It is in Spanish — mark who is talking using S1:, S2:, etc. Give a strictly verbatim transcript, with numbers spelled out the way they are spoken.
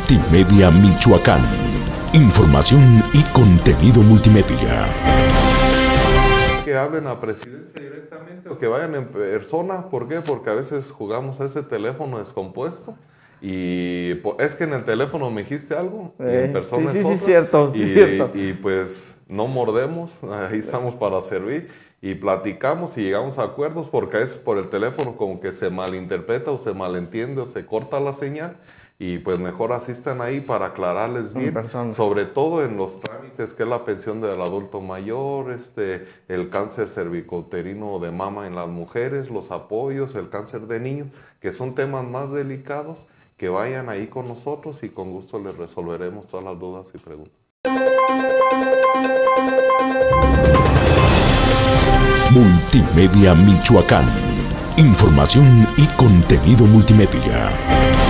S1: Multimedia Michoacán. Información y contenido multimedia.
S2: Que hablen a presidencia directamente o que vayan en persona. ¿Por qué? Porque a veces jugamos a ese teléfono descompuesto. Y es que en el teléfono me dijiste algo,
S3: eh,
S2: y en persona
S3: sí,
S2: es
S3: sí,
S2: otra,
S3: sí, cierto, sí,
S2: y,
S3: cierto.
S2: Y, y pues no mordemos, ahí estamos para servir y platicamos y llegamos a acuerdos, porque es por el teléfono como que se malinterpreta o se malentiende o se corta la señal, y pues mejor asistan ahí para aclararles bien, sobre todo en los trámites que es la pensión del adulto mayor, este, el cáncer cervicouterino de mama en las mujeres, los apoyos, el cáncer de niños, que son temas más delicados. Que vayan ahí con nosotros y con gusto les resolveremos todas las dudas y preguntas.
S1: Multimedia Michoacán. Información y contenido multimedia.